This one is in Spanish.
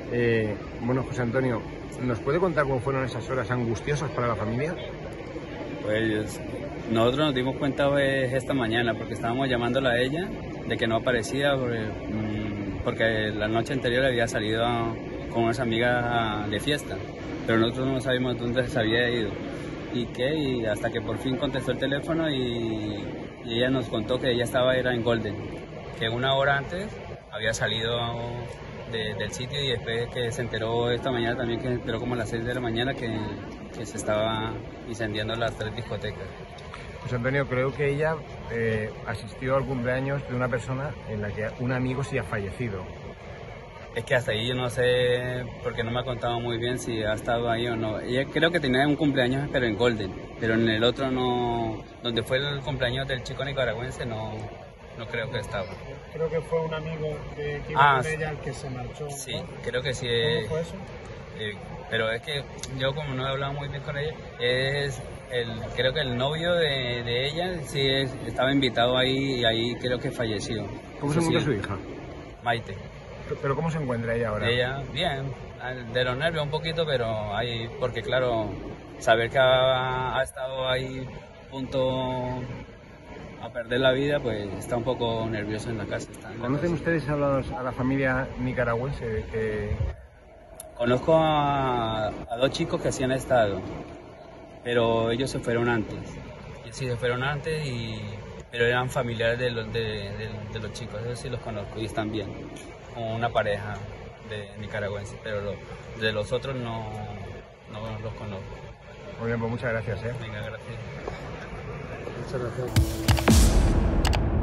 Bueno, José Antonio, ¿nos puede contar cómo fueron esas horas angustiosas para la familia? Pues nosotros nos dimos cuenta pues, esta mañana porque estábamos llamándola a ella de que no aparecía porque la noche anterior había salido con unas amigas de fiesta, pero nosotros no sabíamos dónde se había ido y hasta que por fin contestó el teléfono y ella nos contó que ella era en Golden, que una hora antes había salido del sitio y después que se enteró esta mañana también, que se enteró como a las 6 de la mañana que se estaba incendiando las 3 discotecas. José Antonio, creo que ella asistió al cumpleaños de una persona en la que un amigo sí ha fallecido. Es que hasta ahí yo no sé, porque no me ha contado muy bien si ha estado ahí o no. Ella creo que tenía un cumpleaños, pero en Golden, pero en el otro no, donde fue el cumpleaños del chico nicaragüense no creo que estaba. Creo que fue un amigo que iba con ella el que se marchó. Sí, creo que sí. ¿Cómo fue eso? Pero es que yo como no he hablado muy bien con ella, creo que el novio de ella sí estaba invitado ahí y ahí creo que falleció. ¿Cómo se encuentra su hija? Maite. ¿Pero cómo se encuentra ella ahora? Ella, bien, de los nervios un poquito, pero ahí, porque claro, saber que ha estado ahí a punto a perder la vida, pues está un poco nervioso en la casa. ¿Conocen ustedes a la familia nicaragüense? Conozco a 2 chicos que sí han estado, pero ellos se fueron antes. Sí, se fueron antes, pero eran familiares de los chicos, ellos sí los conozco y están bien, como una pareja de nicaragüenses, pero de los otros no los conozco. Muy bien, pues muchas gracias. Venga, gracias. Muchas gracias.